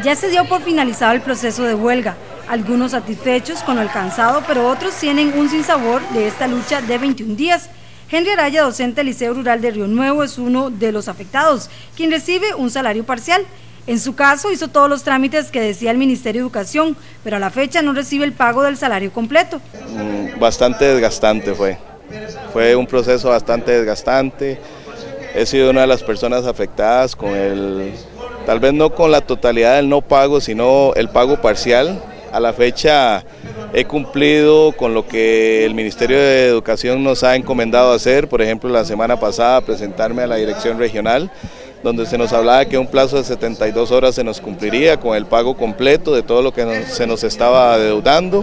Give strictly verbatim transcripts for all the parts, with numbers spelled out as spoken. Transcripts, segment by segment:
Ya se dio por finalizado el proceso de huelga, algunos satisfechos con lo alcanzado, pero otros tienen un sinsabor de esta lucha de veintiún días. Henry Araya, docente del Liceo Rural de Río Nuevo, es uno de los afectados, quien recibe un salario parcial. En su caso, hizo todos los trámites que decía el Ministerio de Educación, pero a la fecha no recibe el pago del salario completo. Bastante desgastante fue, fue un proceso bastante desgastante. He sido una de las personas afectadas con el, tal vez no con la totalidad del no pago, sino el pago parcial. A la fecha he cumplido con lo que el Ministerio de Educación nos ha encomendado hacer, por ejemplo la semana pasada presentarme a la dirección regional, donde se nos hablaba que un plazo de setenta y dos horas se nos cumpliría con el pago completo de todo lo que nos, se nos estaba adeudando.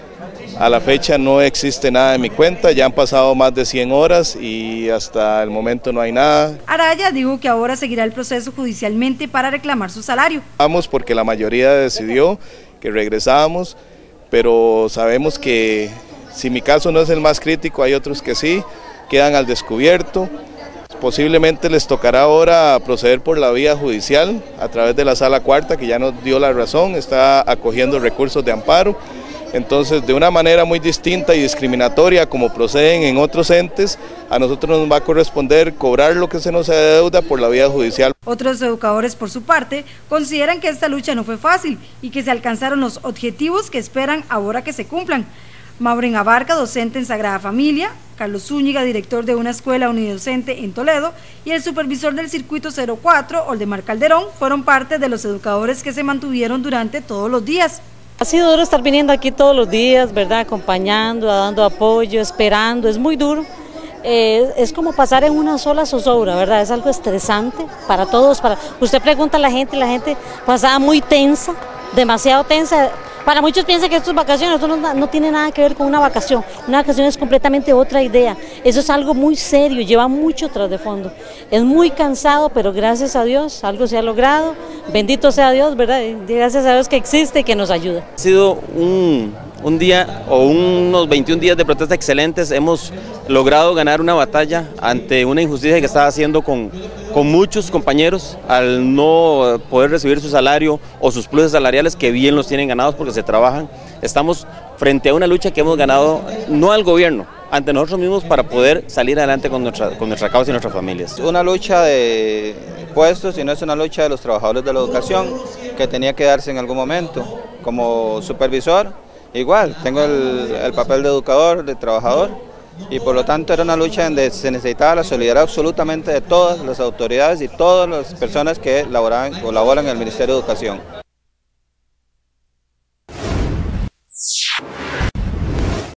A la fecha no existe nada en mi cuenta, ya han pasado más de cien horas y hasta el momento no hay nada. Araya dijo que ahora seguirá el proceso judicialmente para reclamar su salario. Vamos porque la mayoría decidió que regresábamos, pero sabemos que si mi caso no es el más crítico, hay otros que sí, quedan al descubierto. Posiblemente les tocará ahora proceder por la vía judicial a través de la Sala Cuarta, que ya nos dio la razón, está acogiendo recursos de amparo. Entonces, de una manera muy distinta y discriminatoria como proceden en otros entes, a nosotros nos va a corresponder cobrar lo que se nos adeuda por la vía judicial. Otros educadores, por su parte, consideran que esta lucha no fue fácil y que se alcanzaron los objetivos que esperan ahora que se cumplan. Maureen Abarca, docente en Sagrada Familia, Carlos Zúñiga, director de una escuela unidocente en Toledo, y el supervisor del circuito cero cuatro, Oldemar Calderón, fueron parte de los educadores que se mantuvieron durante todos los días. Ha sido duro estar viniendo aquí todos los días, ¿verdad? Acompañando, dando apoyo, esperando, es muy duro. Eh, es como pasar en una sola zozobra, ¿verdad? Es algo estresante para todos. Para usted pregunta a la gente, la gente pasaba muy tensa, demasiado tensa. Para muchos piensan que esto es vacaciones, esto no, no tiene nada que ver con una vacación. Una vacación es completamente otra idea. Eso es algo muy serio, lleva mucho tras de fondo. Es muy cansado, pero gracias a Dios algo se ha logrado. Bendito sea Dios, ¿verdad? Gracias a Dios que existe y que nos ayuda. Ha sido un, un día o unos veintiún días de protesta excelentes. Hemos logrado ganar una batalla ante una injusticia que estaba haciendo con, con muchos compañeros al no poder recibir su salario o sus pluses salariales que bien los tienen ganados porque se trabajan. Estamos frente a una lucha que hemos ganado no al gobierno, ante nosotros mismos para poder salir adelante con nuestra, con nuestra causa y nuestras familias. Una lucha de puestos y no es una lucha de los trabajadores de la educación que tenía que darse en algún momento. Como supervisor, igual, tengo el, el papel de educador, de trabajador, y por lo tanto era una lucha donde se necesitaba la solidaridad absolutamente de todas las autoridades y todas las personas que laboraban, colaboran en el Ministerio de Educación.